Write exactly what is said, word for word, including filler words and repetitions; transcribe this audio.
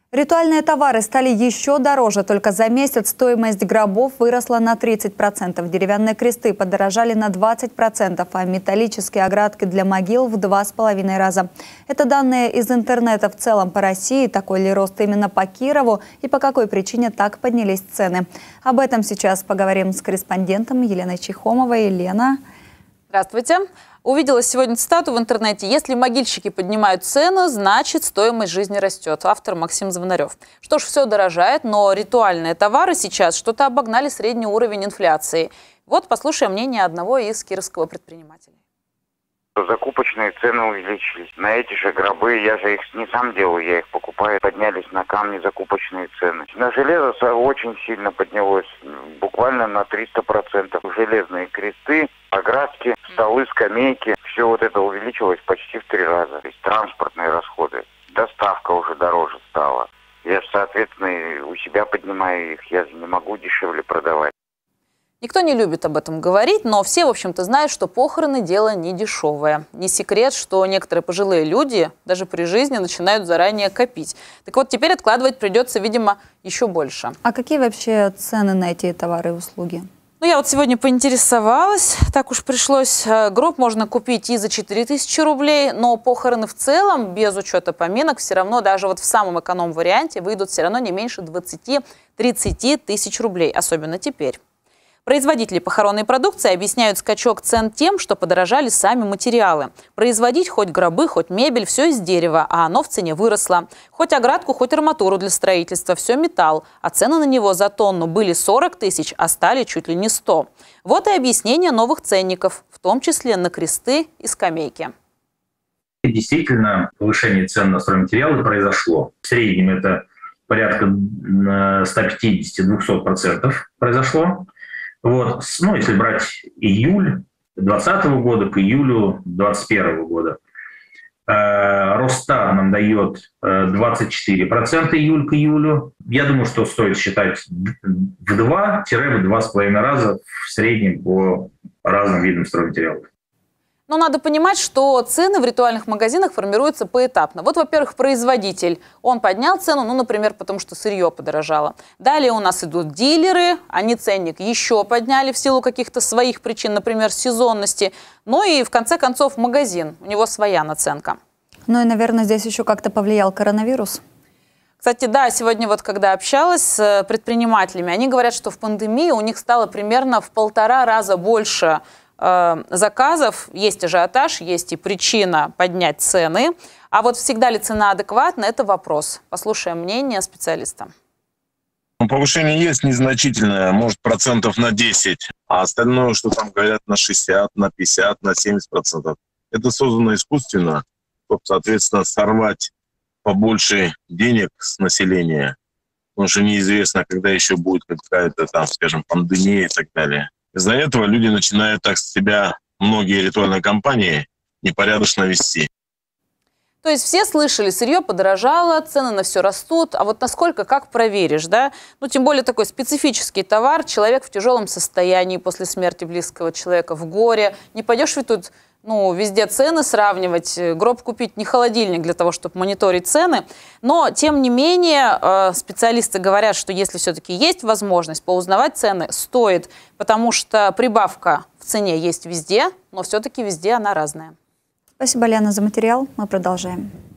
Ритуальные товары стали еще дороже. Только за месяц стоимость гробов выросла на тридцать процентов. Деревянные кресты подорожали на двадцать процентов, а металлические оградки для могил в два с половиной раза. Это данные из интернета в целом по России. Такой ли рост именно по Кирову и по какой причине так поднялись цены? Об этом сейчас поговорим с корреспондентом Еленой Чехомовой. Елена. Здравствуйте. Увидела сегодня цитату в интернете: «Если могильщики поднимают цену, значит стоимость жизни растет». Автор Максим Звонарев. Что ж, все дорожает, но ритуальные товары сейчас что-то обогнали средний уровень инфляции. Вот послушаем мнение одного из кировского предпринимателя. Закупочные цены увеличились. На эти же гробы, я же их не сам делаю, я их покупаю, поднялись на камни закупочные цены. На железо очень сильно поднялось, буквально на триста процентов. Железные кресты, оградки, столы, скамейки, все вот это увеличилось почти в три раза. То есть транспортные расходы, доставка уже дороже стала. Я же, соответственно, у себя поднимаю их, я же не могу дешевле продавать. Никто не любит об этом говорить, но все, в общем-то, знают, что похороны – дело не дешевое. Не секрет, что некоторые пожилые люди даже при жизни начинают заранее копить. Так вот, теперь откладывать придется, видимо, еще больше. А какие вообще цены на эти товары и услуги? Ну, я вот сегодня поинтересовалась, так уж пришлось. Гроб можно купить и за четыре тысячи рублей, но похороны в целом, без учета поминок, все равно даже вот в самом эконом-варианте выйдут все равно не меньше двадцати-тридцати тысяч рублей, особенно теперь. Производители похоронной продукции объясняют скачок цен тем, что подорожали сами материалы. Производить хоть гробы, хоть мебель – все из дерева, а оно в цене выросло. Хоть оградку, хоть арматуру для строительства – все металл. А цены на него за тонну были сорок тысяч, а стали чуть ли не сто. Вот и объяснение новых ценников, в том числе на кресты и скамейки. Действительно, повышение цен на стройматериалы произошло. В среднем это порядка ста пятидесяти — двухсот процентов произошло. Вот. Ну, если брать июль двадцатого года к июлю двадцать первого года, э, Росстат нам дает двадцать четыре процента июль к июлю. Я думаю, что стоит считать в два-два с половиной раза в среднем по разным видам стройматериалов. Но надо понимать, что цены в ритуальных магазинах формируются поэтапно. Вот, во-первых, производитель. Он поднял цену, ну, например, потому что сырье подорожало. Далее у нас идут дилеры. Они ценник еще подняли в силу каких-то своих причин, например, сезонности. Ну и, в конце концов, магазин. У него своя наценка. Ну и, наверное, здесь еще как-то повлиял коронавирус. Кстати, да, сегодня вот когда общалась с предпринимателями, они говорят, что в пандемии у них стало примерно в полтора раза больше заказов, есть ажиотаж, есть и причина поднять цены. А вот всегда ли цена адекватна – это вопрос. Послушаем мнение специалиста. Повышение есть незначительное, может процентов на десять, а остальное, что там говорят, на шестьдесят, на пятьдесят, на семьдесят процентов, это создано искусственно, чтобы, соответственно, сорвать побольше денег с населения, потому что неизвестно, когда еще будет какая-то там, скажем, пандемия и так далее. Из-за этого люди начинают так себя, многие ритуальные компании, непорядочно вести. То есть все слышали, сырье подорожало, цены на все растут, а вот насколько, как проверишь, да? Ну, тем более такой специфический товар, человек в тяжелом состоянии после смерти близкого человека, в горе. Не пойдешь ведь тут, ну, везде цены сравнивать, гроб купить, не холодильник для того, чтобы мониторить цены. Но, тем не менее, специалисты говорят, что если все-таки есть возможность поузнавать цены, стоит, потому что прибавка в цене есть везде, но все-таки везде она разная. Спасибо, Лена, за материал. Мы продолжаем.